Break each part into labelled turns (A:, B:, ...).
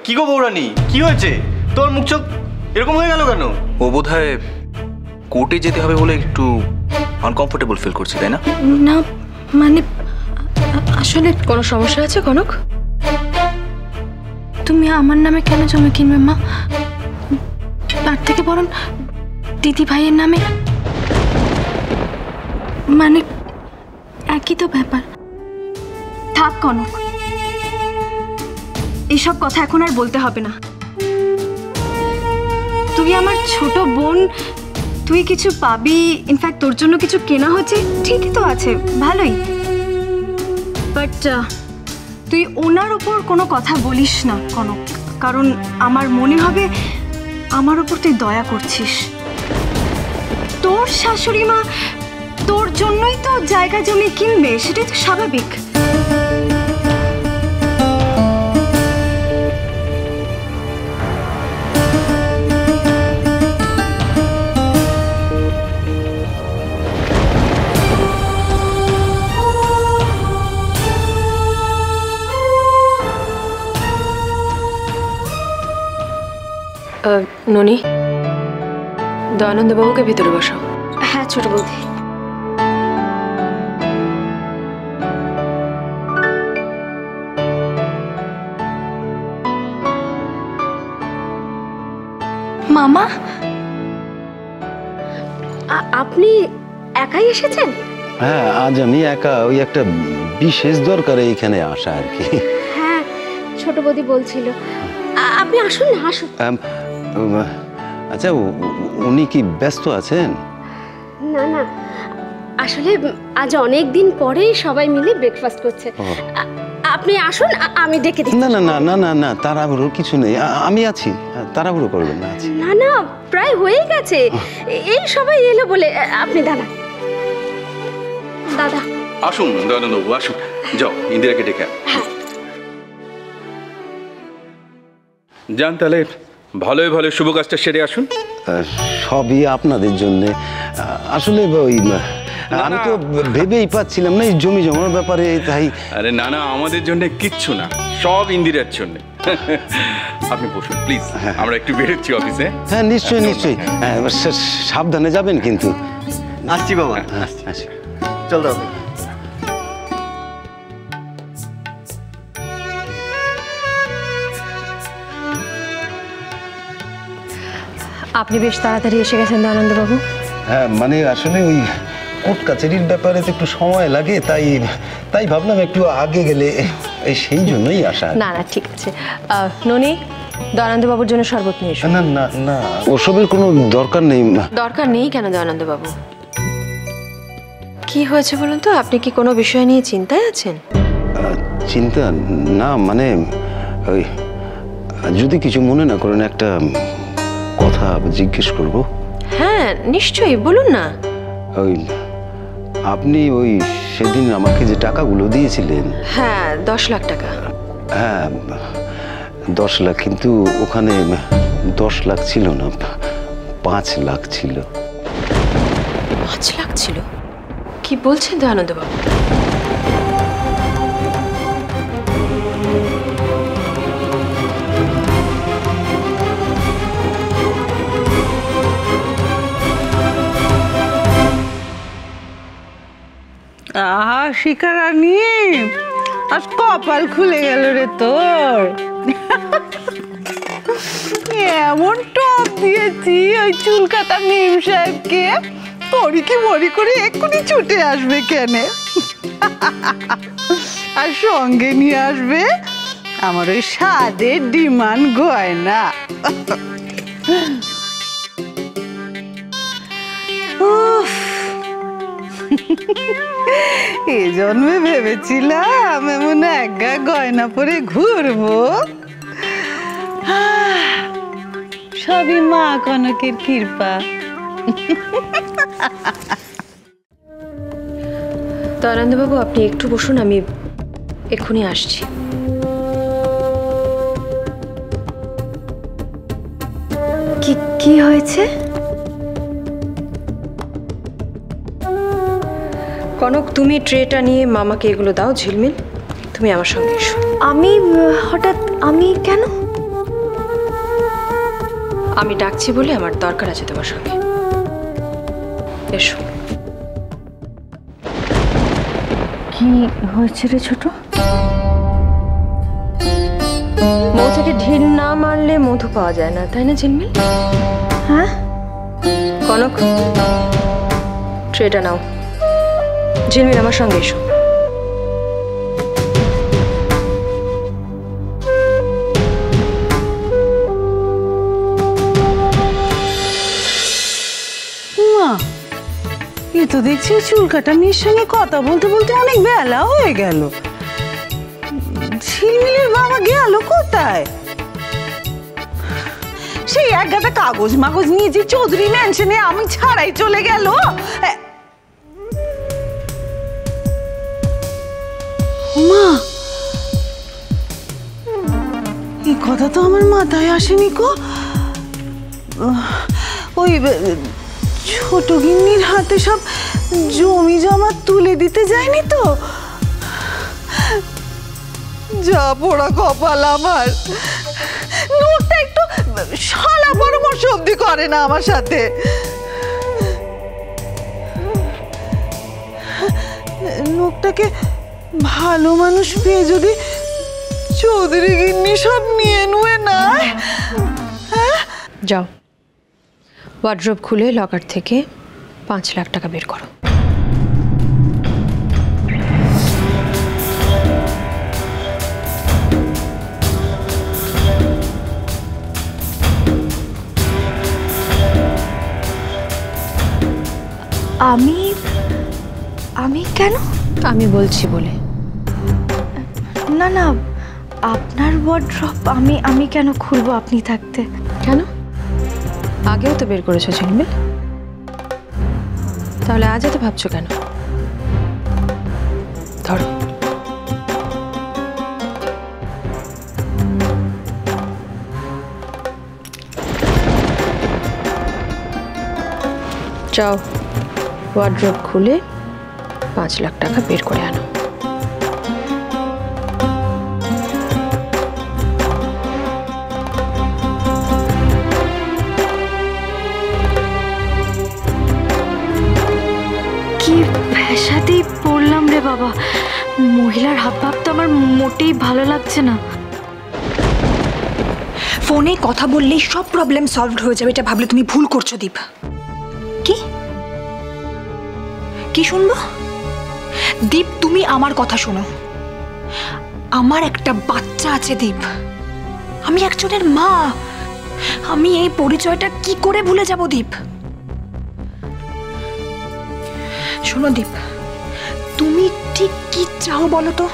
A: কি গো বৌরানী, কি হয়েছে? তোর মুখ চোখ এরকম হয়ে গেল কেন?
B: ও বোধহয় কোর্টে যেতে হবে বলে একটু আনকমফোর্টেবল ফিল করছে, তাই না?
C: না মানে আসলে কোনো সমস্যা আছে কনক? তুমি আমার নামে কেন জমি কিনবে মা? তার থেকে বরং দিদি ভাইয়ের নামে, মানে একই তো ব্যাপার।
D: থাক কনক, এইসব কথা এখন আর বলতে হবে না। তুই আমার ছোট বোন, তুই কিছু পাবি, ইনফ্যাক্ট তোর জন্য কিছু কেনা হচ্ছে, ঠিকই তো আছে, ভালোই। বাট তুই ওনার ওপর কোনো কথা বলিস না কনক, কারণ আমার মনে হবে আমার ওপর তুই দয়া করছিস। তোর শাশুড়ি মা তোর জন্যই তো জায়গা জমি কিনবে, সেটাই তো স্বাভাবিক।
C: ননি, দয়ানন্দবাবুকে ভিতরে বসাও।
D: হ্যাঁ ছোট বৌদি।
C: মামা,
D: আপনি একাই এসেছেন?
E: হ্যাঁ, আজ আমি একা, ওই একটা বিশেষ দরকারে এখানে আসা আর কি।
D: হ্যাঁ ছোট বৌদি বলছিল। আপনি আসুন না, আসুন।
E: আচ্ছা, উনি কি ব্যস্ত আছেন?
D: না না, আসলে আজ অনেক দিন পরেই সবাই মিলে ব্রেকফাস্ট করছে। আপনি আসুন, আমি ডেকে দিই।
E: না না না না না না, তাড়াহুড়োর কিছু নেই, আমি আছি, তাড়াহুড়ো করবেন না। আছি।
D: না না, প্রায় হয়ে গেছে, এই সবাই এলো বলে। আপনি দাঁড়ান। দাদা
B: আসুন দয়ানন্দবাবু, আসুন। যাও ইন্দিরাকে ডেকে যান। তাহলে ভালোই ভালো শুভ কাজটা সেরে আসুন।
E: সবই আপনাদের জন্য। আসলে ওই আমি তো ভেবেই পাচ্ছিলাম না এই জমি জমার ব্যাপারে, তাই।
B: আরে না না, আমাদের জন্য কিচ্ছু না, সব ইন্দিরার জন্য। আপনি বসুন প্লিজ, আমরা একটু বেরোচ্ছি অফিসে।
E: হ্যাঁ নিশ্চয়ই নিশ্চয়ই, সাবধানে যাবেন কিন্তু।
A: আসছি বাবা,
E: আসি।
A: চল দাদা।
C: আপনি বেশ তাড়াতাড়ি এসে গেছেন দয়ানন্দবাবু।
E: হ্যাঁ মানে আসলে ওই কোর্ট কাছারির ব্যাপারে তো একটু সময় লাগে, তাই ভাবলাম একটু আগে গেলে, সেই জন্যই আসা।
C: না না ঠিক আছে। ননি, দয়ানন্দবাবুর জন্য শরবত নিয়ে এসো।
E: না না না, ওসবের কোনো দরকার নেই।
C: দরকার নেই কেন দয়ানন্দবাবু? কি হয়েছে বলুন তো? আপনি কি কোনো বিষয় নিয়ে চিন্তায় আছেন?
E: চিন্তা না, মানে ওই যদি কিছু মনে না করেন, একটা কথা জিজ্ঞেস করব।
C: হ্যাঁ নিশ্চয়ই, বলুন না।
E: ওই আপনি ওই সেদিন আমাকে যে টাকাগুলো দিয়েছিলেন।
C: হ্যাঁ 10 লাখ টাকা।
E: হ্যাঁ 10 লাখ, কিন্তু ওখানে 10 লাখ ছিল না, 5 লাখ ছিল।
C: 5 লাখ ছিল? কি বলছেন দয়ানন্দবাবু?
F: আহা শিকারানি, আজ কপাল খুলে গেল রে তোর। এমন টপ দিয়েছি ওই চুল কাটা মিম সাহেবকে, তোরই কি মরি করে এক্ষুনি ছুটে আসবে কেনে, আর সঙ্গে নিয়ে আসবে আমার ওই স্বাদের ডিমান্ড গয়না। এ জন্মে ভেবেছিলাম এমন একা গয়না পরে ঘুরবো, সবই মা কনকের কৃপা।
C: দয়ানন্দবাবু আপনি একটু বসুন, আমি এক্ষুনি আসছি।
D: কি হয়েছে?
C: কনক, তুমি ট্রেটা নিয়ে মামাকে এগুলো দাও। ঝিলমিল, তুমি আমার সঙ্গে এসো।
D: আমি হঠাৎ? আমি কেন?
G: আমি ডাকছি বলে আমার দরকার আছে তোমার সঙ্গে। এসো।
D: কি হয়েছে রে ছোট?
G: মৌ থেকে ঢিল না মারলে মধু পাওয়া যায় না, তাই না ঝিলমিল?
D: হ্যাঁ
G: কনক, ট্রেটা নাও। ঝিলমিল আমার সঙ্গে এসো।
F: মা, এ তো দেখছি চুল কাটা মেয়ের সঙ্গে কথা বলতে বলতে অনেক বেলা হয়ে গেল। ঝিলমিলের বাবা গেল কোথায়? সেই এক গাদা কাগজ মাগজ নিয়ে যে চৌধুরী ম্যানশনে আমি ছাড়াই চলে গেল। মা, এই কথা তো আমার মাথায় আসেনি কো। ওই ছোট গিন্নির হাতে সব জমি জমা তুলে দিতে যায়নি তো? যা পোড়া কপাল আমার, নোটটা একটু শালা পরামর্শ অব্দি করে না আমার সাথে। লোকটাকে ভালো মানুষ পেয়ে যদি চৌধুরী গিন্নি সব নিয়ে নুয়ে নেয়।
G: যাও, ওয়ার্ড্রোব খুলে লকার থেকে 5 লাখ টাকা বের করো।
D: আমি কেন?
G: আমি বলছি বলে।
D: না না, আপনার ওয়ার্ড্রপ আমি কেন খুলবো আপনি থাকতে?
G: কেন? আগেও তো বের করেছো ঝিলমিল, তাহলে আজ এত ভাবছো কেন? ধরো। যাও, ওয়ার্ড্রোব খুলে 5 লাখ টাকা বের করে আনো।
D: কি ভেসাতেই পড়লাম রে বাবা। মহিলার হাব ভাব তো আমার মোটেই ভালো লাগছে না।
H: ফোনে কথা বললেই সব প্রবলেম সলভড হয়ে যাবে, এটা ভাবলে তুমি ভুল করছো দীপ। কি কি শুনবো? দীপ, তুমি আমার কথা শোনো। আমার একটা বাচ্চা আছে দীপ, আমি একজনের মা। আমি এই পরিচয়টা কি করে ভুলে যাব দীপ? শোনো দীপ, তুমি ঠিক কি চাও বলো তো?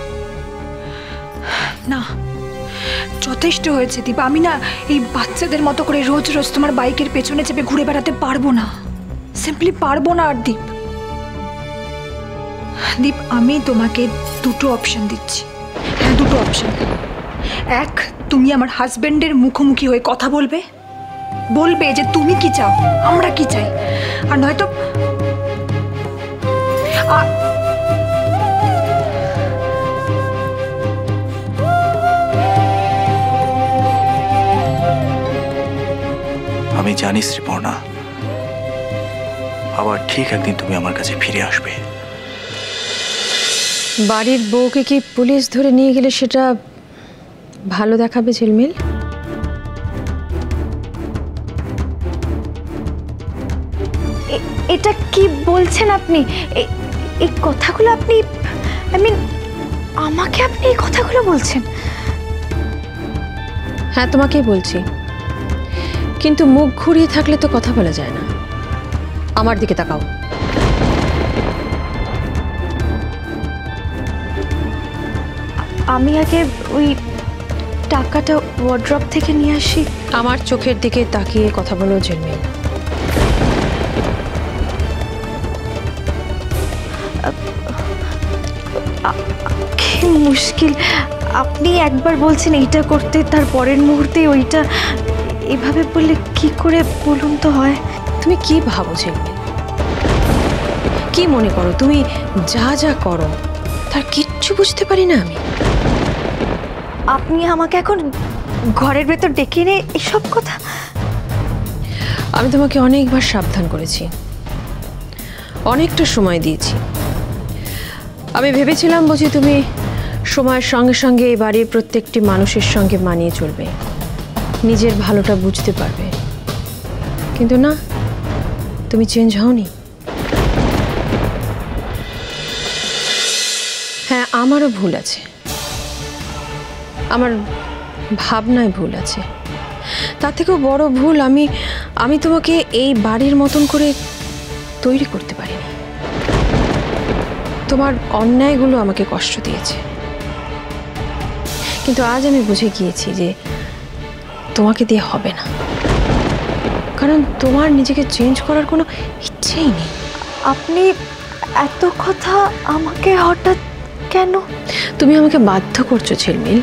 H: না, যথেষ্ট হয়েছে দীপ। আমি না এই বাচ্চাদের মতো করে রোজ রোজ তোমার বাইকের পেছনে চেপে ঘুরে বেড়াতে পারবো না, সিম্পলি পারবো না। আর দীপ, দীপ, আমি তোমাকে 2টো অপশন দিচ্ছি। হ্যাঁ, 2টো অপশন। এক, তুমি আমার হাজবেন্ডের মুখোমুখি হয়ে কথা বলবে, বলবে যে তুমি কি চাও, আমরা কি চাই। আর নয়তো
I: আমি জানি শ্রীপর্ণা, আবার ঠিক একদিন তুমি আমার কাছে ফিরে আসবে।
G: বাড়ির বউকে কি পুলিশ ধরে নিয়ে গেলে সেটা ভালো দেখাবে ঝিলমিল?
D: এটা কি বলছেন আপনি? এই কথাগুলো আপনি, আমাকে আপনি এই কথাগুলো বলছেন?
G: হ্যাঁ, তোমাকেই বলছি, কিন্তু মুখ ঘুরিয়ে থাকলে তো কথা বলা যায় না। আমার দিকে তাকাও।
D: আমি আগে ওই টাকাটা ওয়ার্ড্রপ থেকে নিয়ে আসি।
G: আমার চোখের দিকে তাকিয়ে কথা বলো ঝিলমিল।
D: কি মুশকিল, আপনি একবার বলছেন এইটা করতে, তার পরের মুহূর্তে ওইটা। এভাবে বললে কি করে বলুন তো হয়?
G: তুমি কি ভাবো ঝিলমিল? কি মনে করো তুমি যা যা করো তার কিচ্ছু বুঝতে পারি না আমি?
D: আপনি আমাকে এখন ঘরের ভেতর ডেকে এনে এসব কথা?
G: আমি তোমাকে অনেকবার সাবধান করেছি, অনেকটা সময় দিয়েছি। আমি ভেবেছিলাম বুঝি তুমি সময়ের সঙ্গে সঙ্গে এই বাড়ির প্রত্যেকটি মানুষের সঙ্গে মানিয়ে চলবে, নিজের ভালোটা বুঝতে পারবে, কিন্তু না, তুমি চেঞ্জ হওনি। হ্যাঁ, আমারও ভুল আছে, আমার ভাবনায় ভুল আছে। তার থেকেও বড় ভুল আমি তোমাকে এই বাড়ির মতন করে তৈরি করতে পারিনি। তোমার অন্যায়গুলো আমাকে কষ্ট দিয়েছে, কিন্তু আজ আমি বুঝে গিয়েছি যে তোমাকে দিয়ে হবে না, কারণ তোমার নিজেকে চেঞ্জ করার কোনো ইচ্ছেই নেই।
D: আপনি এত কথা আমাকে হঠাৎ কেন?
G: তুমি আমাকে বাধ্য করছো ঝিলমিল,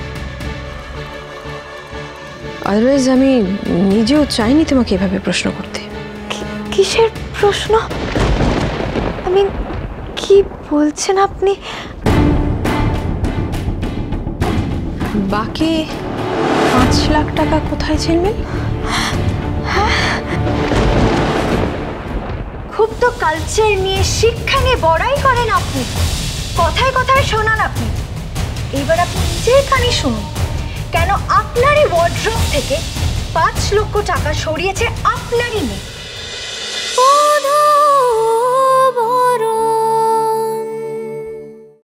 G: আদারওয়াইজ আমি নিজেও চাইনি তোমাকে এভাবে প্রশ্ন করতে।
D: কিসের প্রশ্ন? আমি কি বলছেন আপনি?
G: বাকি 5 লাখ টাকা কোথায় ঝিলমিল?
D: খুব তো কালচার নিয়ে, শিক্ষা নিয়ে বড়াই করেন আপনি, কথায় কথায় শোনান আপনি। এবার আপনি নিজের কানে শুনুন, কেন আপনারই ওয়ার্ড্রোব থেকে 5 লক্ষ টাকা সরিয়েছে আপনারই মেয়ে।